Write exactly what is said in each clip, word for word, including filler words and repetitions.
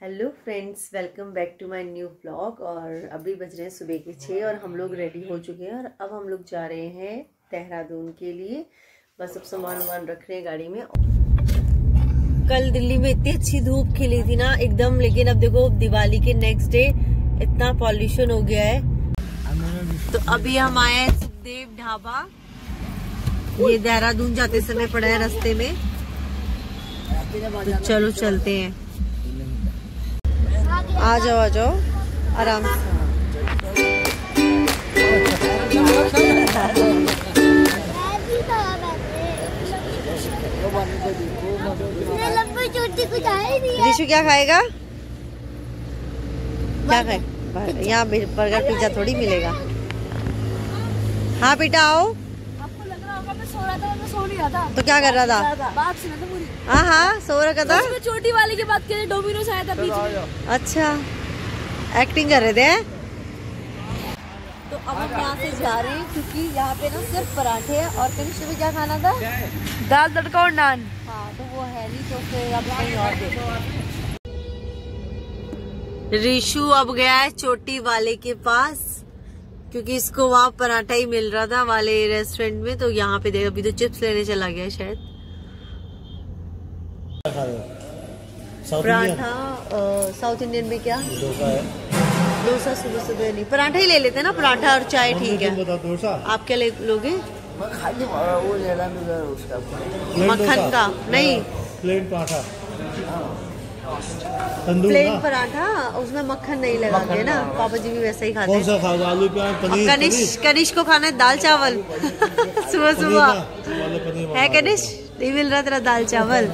Hello friends, welcome back to my new vlog. और अभी बज रहे हैं सुबह के छः और हम लोग रेडी हो चुके हैं और अब हम लोग जा रहे हैं देहरादून के लिए। बस अब सामान वामान रख रहे हैं गाड़ी में। कल दिल्ली में इतनी अच्छी धूप खिली थी ना एकदम, लेकिन अब देखो दिवाली के नेक्स्ट डे इतना पॉल्यूशन हो गया है। तो अभी हम आए हैं सुखदेव ढाबा, ये देहरादून जाते समय पड़ा है रास्ते में। तो चलो चलते हैं, आ जाओ आ जाओ आराम से। ऋषु क्या खाएगा? क्या खाए? यहाँ बर्गर पिज्जा थोड़ी मिलेगा। हाँ बेटा आओ। आपको लग रहा होगा मैं सो रहा था, मैं सो नहीं रहा था। तो क्या कर रहा था? बात सुना था पूरी। हाँ हाँ सो रखा था। छोटी वाले की बात करें, डोमिनोज आया था बीच में। अच्छा एक्टिंग कर रहे थे। तो अब हम यहाँ से जा रहे हैं क्योंकि यहाँ पे ना सिर्फ पराठे हैं। और कनिष्ठ में क्या खाना था? दाल तड़का और नान। हाँ तो वो है नहीं, तो फिर अब कहीं और दे। ऋषु अब गया है चोटी वाले के पास क्योंकि इसको वहाँ पराठा ही मिल रहा था वाले रेस्टोरेंट में। तो यहाँ पे देख, अभी तो चिप्स लेने चला गया शायद। पराठा साउथ इंडियन में क्या डोसा है? डोसा सुबह सुबह नहीं, पराठा ही ले लेते हैं ना। पराठा और चाय ठीक है। आप क्या ले लोगे? मक्खन का नहीं, प्लेन पराठा, प्लेन पराठा, उसमें मक्खन नहीं लगाते ना। पापा जी भी वैसा ही खाते हैं। कौन सा खाओगे? आलू प्याज पनीर? कनिष्क कनिष्क को खाना है दाल चावल सुबह सुबह है। कनिष्क नहीं मिल रहा तेरा दाल चावल।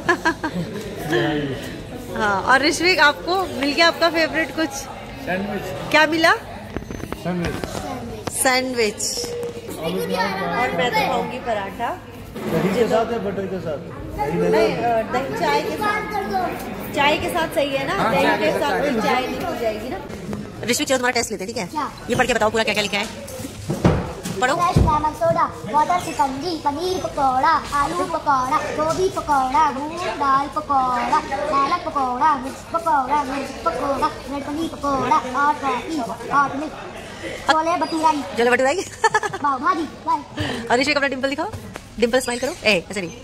हाँ और ऋषविक आपको मिल गया आपका फेवरेट कुछ? सैंडविच। क्या मिला? सैंडविच। सैंडविच। और मैं तो खाऊंगी पराठा दही के साथ या बटर के साथ? नहीं, दही चाय के साथ। चाय के साथ सही है ना? दही के साथ चाय नहीं पी जाएगी ना। ऋषविक चलो तुम्हारा टेस्ट लेते हैं, ठीक है? ये पढ़ के बताओ पूरा क्या क्या लिखा है। पढ़ो। Lemon soda, water shikanji, paneer pakora, aloo pakora, गोभी पकौड़ा, मूंग दाल पकौड़ा, पालक पकौड़ा, मिर्च पकौड़ा, मिर्च पकौड़ा, रेड पनीर पकौड़ा और कॉफी और मिल्क, छोले भटूरा, छोले भटूरा, पाव भाजी। और ऋषिक अपना डिंपल दिखाओ, डिंपल स्माइल करो। ए ऐसे नहीं।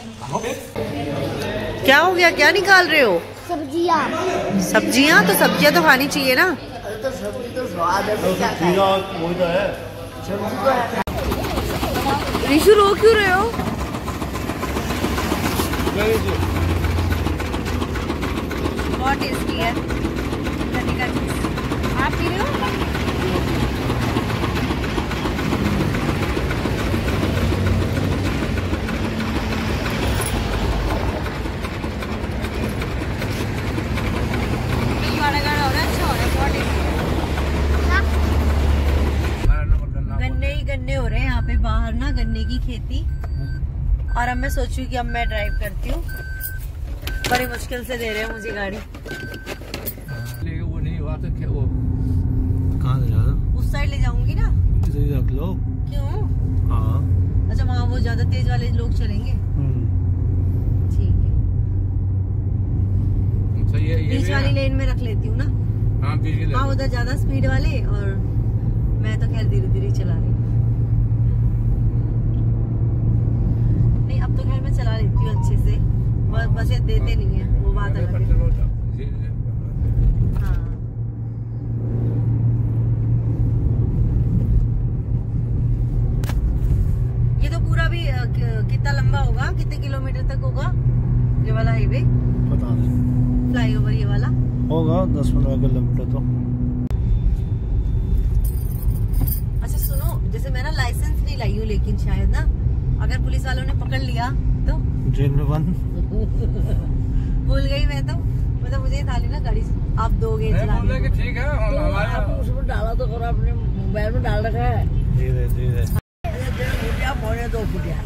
क्या हो गया? क्या निकाल रहे हो? सब्जियाँ। सब्जियाँ? तो सब्जियाँ तो खानी चाहिए ना। तो सब्जी तो स्वाद है। ऋषु रो क्यों रहे हो? बहुत टेस्टी है। आप पी रहे हो? गाढ़ा गाढ़ा हो रहा है, अच्छा हो रहा है, बहुत टेस्टी है। गन्ने ही गन्ने हो रहे हैं यहाँ पे बाहर ना, गन्ने की खेती। और अब मैं सोचू कि अब मैं ड्राइव करती हूँ। बड़ी मुश्किल से दे रहे हैं मुझे गाड़ी। वो नहीं हुआ तो क्या वो कहाँ ले जा रहा? उस साइड ले जाऊंगी ना। इधर रख लो। क्यों? हाँ अच्छा वहाँ वो ज्यादा तेज वाले लोग चलेंगे। ठीक है, सही है। बीच वाली लेन में रख लेती हूँ ना। हाँ बीच की। हाँ उधर ज्यादा स्पीड वाले और मैं तो खैर धीरे धीरे चला रही हूँ। नहीं अब तो खैर मैं चला लेती हूँ अच्छे से, बस ये देते नहीं है, वो बात अलग है। हाँ ये तो पूरा भी कितना लंबा होगा? कितने किलोमीटर तक होगा ये वाला हाईवे? पता नहीं। फ्लाईओवर ये वाला होगा दस पंद्रह किलोमीटर तो। अच्छा सुनो, जैसे मैं ना लाइसेंस नहीं लाई हूँ, लेकिन शायद ना अगर पुलिस वालों ने पकड़ लिया तो जेल में बंद। भूल गई मैं तो, मतलब मुझे था नहीं ना गाड़ी आप दोगे चलाने को। ठीक है हमारे उसमें डाला तो करो, अपने मोबाइल में डाल रखा है। धीरे धीरे दो फुटिया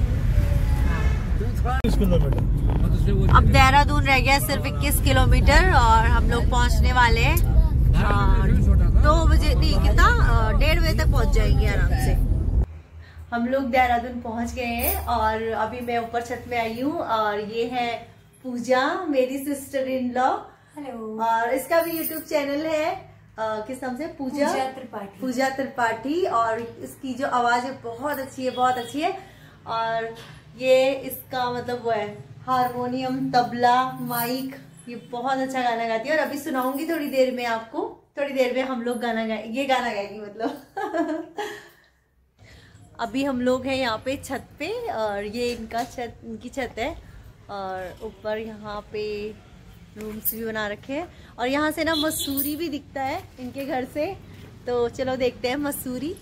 किलोमीटर। अब देहरादून रह गया सिर्फ इक्कीस किलोमीटर और हम लोग पहुंचने वाले हैं दो बजे, नहीं कितना डेढ़ बजे तक पहुंच जाएंगे आराम से। हम लोग देहरादून पहुंच गए हैं और अभी मैं ऊपर छत में आई हूँ और ये है पूजा मेरी सिस्टर इन लॉ। हेलो। और इसका भी यूट्यूब चैनल है, आ, किस नाम से? पूजा त्रिपाठी। पूजा त्रिपाठी। और इसकी जो आवाज है बहुत अच्छी है, बहुत अच्छी है। और ये इसका मतलब वो है हारमोनियम, तबला, माइक, ये बहुत अच्छा गाना गाती है। और अभी सुनाऊंगी थोड़ी देर में आपको, थोड़ी देर में हम लोग गाना गाए, ये गाना गाएगी मतलब। अभी हम लोग हैं यहाँ पे छत पे, और ये इनका छत, इनकी छत है। और ऊपर यहाँ पे रूम्स भी बना रखे हैं। और यहाँ से ना मसूरी भी दिखता है इनके घर से, तो चलो देखते हैं मसूरी।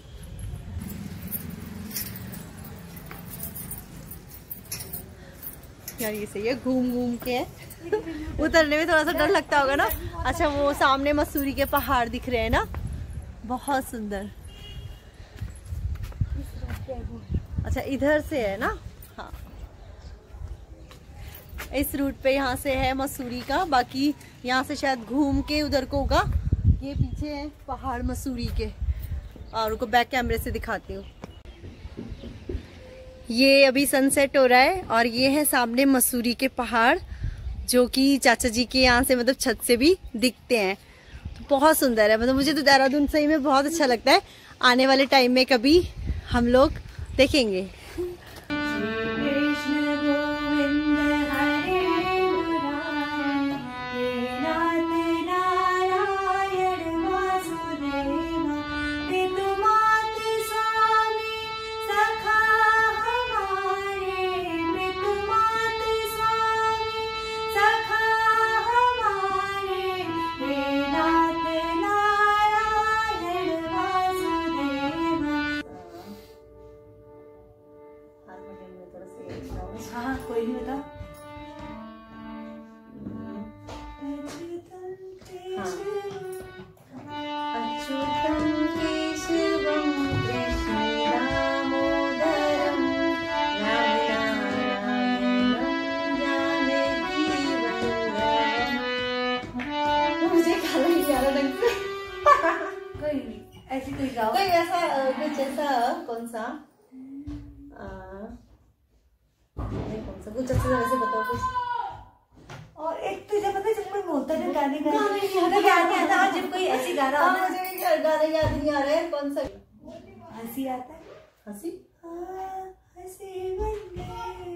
यार ये सही है, घूम घूम के है। उतरने में थोड़ा सा डर लगता होगा ना। अच्छा, वो सामने मसूरी के पहाड़ दिख रहे हैं ना, बहुत सुंदर। अच्छा, इधर से है ना? हाँ, इस रूट पे यहाँ से है मसूरी का। बाकी यहाँ से शायद घूम के उधर को होगा। ये पीछे है पहाड़ मसूरी के, और उनको बैक कैमरे से दिखाती हूँ। ये अभी सनसेट हो रहा है, और ये है सामने मसूरी के पहाड़, जो कि चाचा जी के यहाँ से मतलब छत से भी दिखते हैं। तो बहुत सुंदर है, मतलब मुझे तो देहरादून सही में बहुत अच्छा लगता है। आने वाले टाइम में कभी हम लोग देखेंगे। हाँ, कोई नहीं बता। अच्युतं केशवं कृष्णदामोदरं नारायणं जानकीवल्लभं। मुझे खाना ही प्यारा लगता है। कोई नहीं, ऐसी कोई गाओ। कोई ऐसा कुछ ऐसा कौन सा कौन सा कुछ अच्छा वैसे बताओ कुछ। और एक तुझे पता है, जब कोई बोलता है गाने गाने गाने याद तो याद नहीं आता। और जब कोई ऐसी गा रहा होता है, मुझे गाना याद नहीं आ रहा है। कौन सा? हंसी आता है। हंसी हंसी बन गए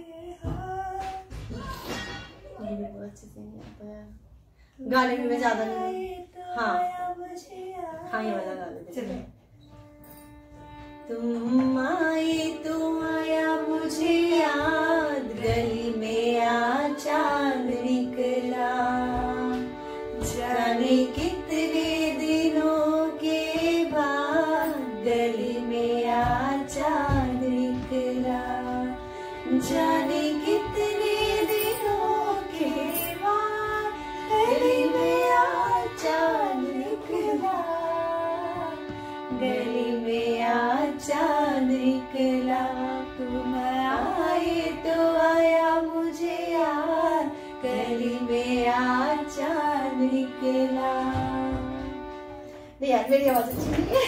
मुझे भी बहुत अच्छे से नहीं आता है। गाने में मैं ज्यादा नहीं। हाँ हाँ, ये वाला गा लेते हैं। तुम आए तुम आया मुझे याद, गली में आ चांद निकला, जाने कितने दिनों के बाद गली में आ चांद निकला, जाने कितने दिनों के बाद गली में आ चांद निकला, गली में आ चांद निकला। तुम आए तो आया मुझे याद, गली में आ चांद निकला। नहीं यार, मेरी आवाज अच्छी नहीं है।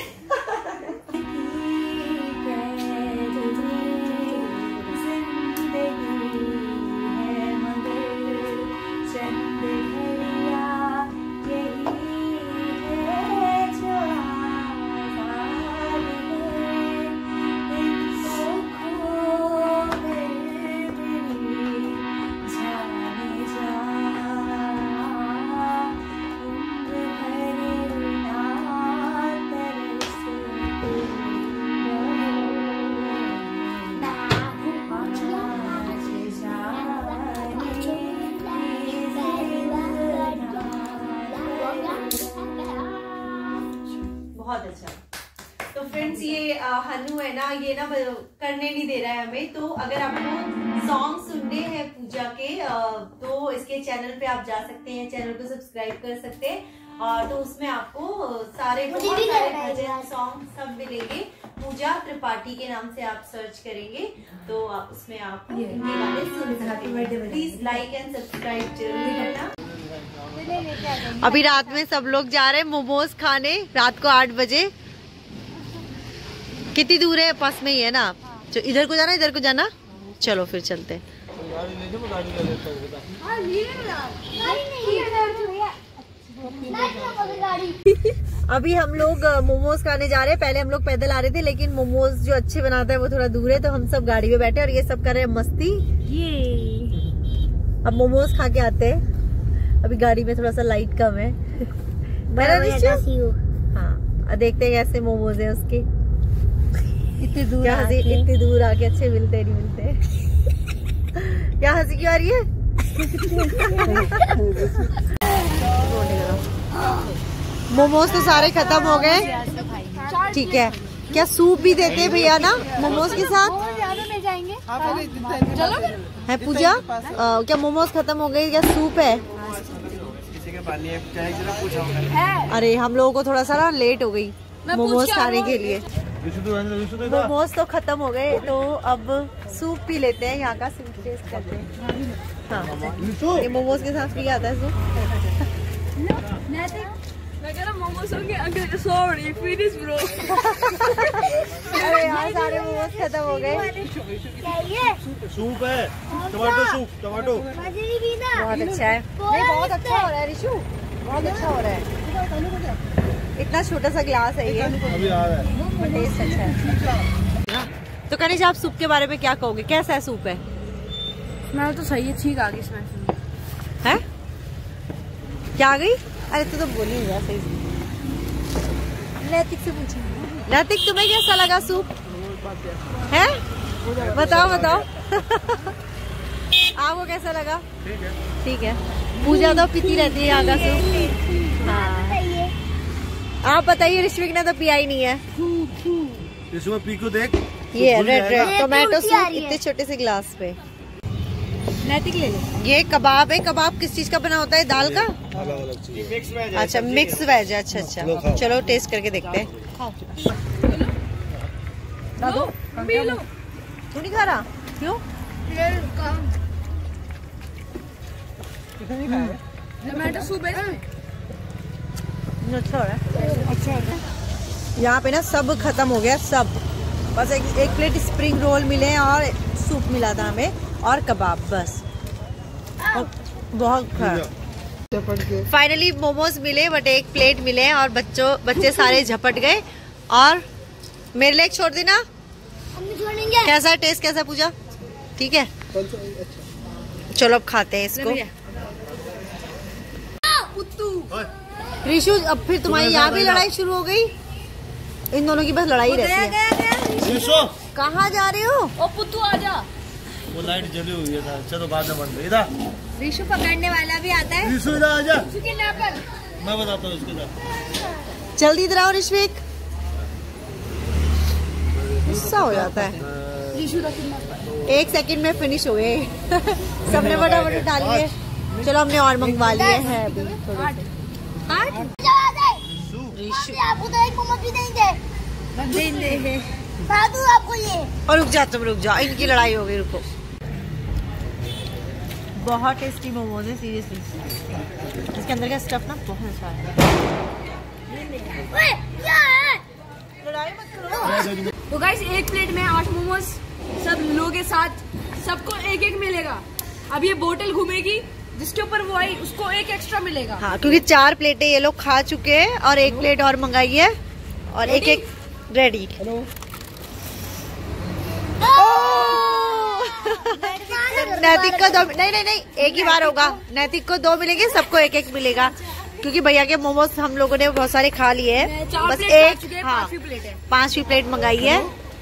बहुत अच्छा। तो फ्रेंड्स, ये हनु है ना, ये ना करने नहीं दे रहा है हमें। तो अगर आपको सॉन्ग सुनने हैं पूजा के, तो इसके चैनल पे आप जा सकते हैं, चैनल को सब्सक्राइब कर सकते हैं। और तो उसमें आपको सारे बहुत सारे भजन सॉन्ग सब मिलेंगे। पूजा त्रिपाठी के नाम से आप सर्च करेंगे तो आप उसमें आप इनके गाने सुन सकते हैं। प्लीज लाइक एंड सब्सक्राइब जरूर करना। अभी रात में सब लोग जा रहे हैं मोमोज खाने, रात को आठ बजे। कितनी दूर है? पास में ही है ना। जो इधर को जाना, इधर को जाना। चलो फिर चलते हैं। अभी हम लोग मोमोज खाने जा रहे हैं। पहले हम लोग पैदल आ रहे थे, लेकिन मोमोज जो अच्छे बनाता है वो थोड़ा दूर है, तो हम सब गाड़ी में बैठे और ये सब कर रहे हैं मस्ती। ये अब मोमोज खा के आते हैं। अभी गाड़ी में थोड़ा सा लाइट कम है। हाँ, देखते हैं कैसे मोमोज है उसके। इतनी दूर क्या हंसी, इतनी दूर आके अच्छे मिलते नहीं मिलते। क्या हंसी क्यों आ रही है? मोमोज तो सारे खत्म हो गए। ठीक है, क्या सूप भी देते हैं भैया ना मोमोज के साथ? है पूजा, आ, क्या मोमोज खत्म हो गए? क्या सूप है? अरे हम लोगों को थोड़ा सा ना लेट हो गई मोमोज खाने के लिए। मोमोज तो खत्म हो गए, तो अब सूप पी लेते हैं। यहाँ का सूप टेस्ट करते हैं। हाँ, ये मोमोज के साथ भी आता है सूप। Sorry, finish bro. अरे यार सारे मोमोज खत्म हो गए। सूप है, टमाटो सूप, टमाटो बहुत अच्छा है। नहीं, बहुत अच्छा हो रहा है रिशु, बहुत अच्छा हो रहा है। इतना छोटा सा ग्लास है ये, अभी आ रहा है। टेस्ट अच्छा है। तो कनिष, आप सूप के बारे में क्या कहोगे? कैसा है सूप? है स्मेल तो सही है, ठीक आ गई स्मेल है। क्या आ गई? अरे तू तो बोली नहीं सही से। नैतिक से पूछे। नैतिक, तुम्हें कैसा लगा सूप? है बताओ बताओ। आपको कैसा लगा? ठीक है, ठीक है। पूजा तो पीती रहती है यहाँ का सूप। हाँ, आप बताइए। ऋषविक ने तो पिया ही नहीं है। इसमें पी को देख, ये रेड रेड टोमेटो सूप इतने छोटे से गिलास पे। नैतिक ले ले। ये कबाब है। कबाब किस चीज का बना होता है? दाल का? अच्छा, मिक्स वेज है। अच्छा अच्छा, चलो टेस्ट करके देखते हैं। तू नहीं खा रहा? क्यों? टमाटो सूप है। अच्छा हो रहा है। अच्छा है। यहाँ पे ना सब खत्म हो गया, सब। बस एक, एक प्लेट स्प्रिंग रोल मिले और सूप मिला था हमें, और कबाब, बस। और बहुत फाइनली मोमोज मिले, बट एक प्लेट मिले और बच्चों बच्चे सारे झपट गए। और मेरे लिए छोड़ देना। कैसा टेस्ट, कैसा पूजा? ठीक है, चलो अब खाते हैं इसको। रिशु, अब फिर तुम्हारी यहाँ भी लड़ाई शुरू हो गई। इन दोनों की बस लड़ाई रहती है। कहाँ जा रहे हो? ओ पुत्तू आजा। वो लाइट जली हुई है था। चलो बाद में बंद। इधर रिशु पकड़ने वाला भी आता है। रिशु इधर आजा, किडनैपर। मैं बताता हूँ इसके साथ। जल्दी इधर आओ ऋषविक। गुस्सा हो जाता है। एक सेकंड में फिनिश हुए। सबने फटाफट उठा लिए। चलो हमने और मंगवा लिए हैं अभी थोड़े से। आपको तो एक मोमोज भी देंगे। देंगे। आपको ये। और रुक जा तुम, रुक जा, इनकी लड़ाई हो गई। रुको। बहुत टेस्टी मोमोज है सीरियसली। इसके अंदर का स्टफ ना बहुत अच्छा है। क्या है? लड़ाई मत करो। तो गाइस, एक प्लेट में आठ मोमोज सब लोगों के साथ सबको एक एक मिलेगा। अब ये बोतल घूमेगी, जिसके ऊपर वो आई उसको एक एक्स्ट्रा मिलेगा। हाँ, क्योंकि चार प्लेटें ये लोग खा चुके हैं और एक प्लेट और मंगाई है और एक एक रेडी। नैतिक को दो, नहीं नहीं नहीं, एक ही बार होगा। नैतिक को दो मिलेंगे, सबको एक एक मिलेगा, क्योंकि भैया के मोमोज हम लोगों ने बहुत सारे खा लिए हैं। बस एक, हाँ, पांचवी प्लेट मंगाई है।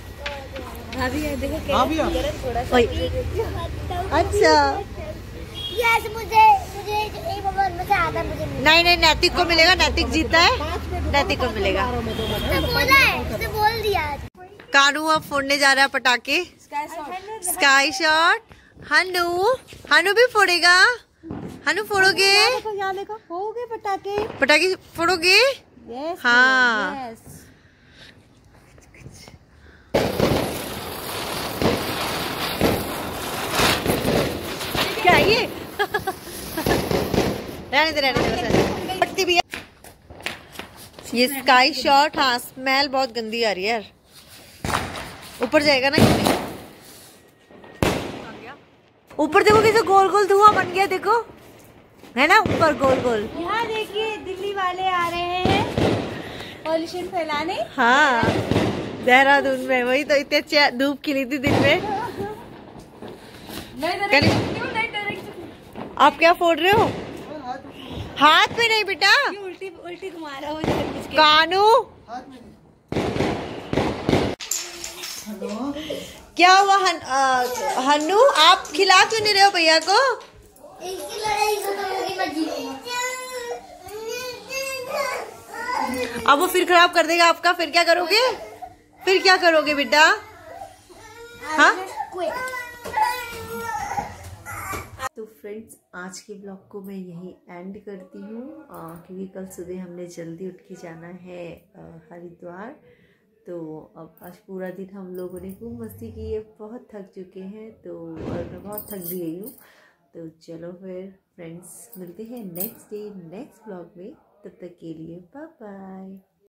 अच्छा, यस, मुझे मुझे एक मोमोज मजा आता है। मुझे नहीं नहीं, नैतिक को मिलेगा। नैतिक जीता है, नैतिक को मिलेगा। तो बोला है, उसने बोल दिया। कानू अब फोड़ने जा रहा है पटाखे। Sky shot. हनु, हनु भी फोड़ेगा। हनु फोड़ोगे? यहाँ देखो, फोड़ोगे पटाखे? पटाखे फोड़ोगे? yes, हाँ yes. क्या ये? रहने दे, रहने दे, पटती भी है। ये स्काई शॉट। हाँ, स्मेल बहुत गंदी आ रही है यार। ऊपर जाएगा ना? ऊपर देखो कैसे गोल गोल धुआं बन गया, देखो, है ना ऊपर गोल गोल। यहाँ देखिए, दिल्ली वाले आ रहे हैं। पॉल्यूशन फैलाने। हाँ देहरादून में, वही तो इतनी अच्छी धूप खिली थी दिन में। आप क्या फोड़ रहे हो? हाथ में नहीं बेटा, उल्टी उल्टी घुमा रहा हो कानू। क्या हुआ हन, आ, हन्नू आप खिला क्यों नहीं रहे हो भैया को? इनकी लड़ाई खत्म होगी, मैं जीतूंगा। अब वो फिर खराब कर देगा आपका, फिर क्या करोगे? फिर क्या करोगे बेटा? हाँ तो फ्रेंड्स आज के ब्लॉग को मैं यहीं एंड करती हूँ, क्योंकि कल सुबह हमने जल्दी उठ के जाना है हरिद्वार। तो अब आज पूरा दिन हम लोगों ने खूब मस्ती की है, बहुत थक चुके हैं, तो और मैं बहुत थक भी गई हूँ। तो चलो फिर फ्रेंड्स मिलते हैं नेक्स्ट डे नेक्स्ट ब्लॉग में, तब तक के लिए बाय बाय।